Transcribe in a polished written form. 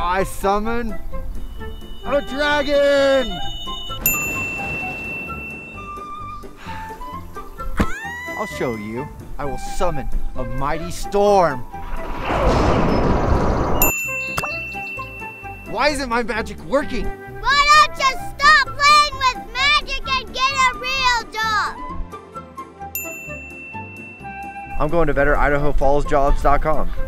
I summon a dragon! I'll show you. I will summon a mighty storm. Why isn't my magic working? Why don't you stop playing with magic and get a real job? I'm going to betteridahoFallsJobs.com.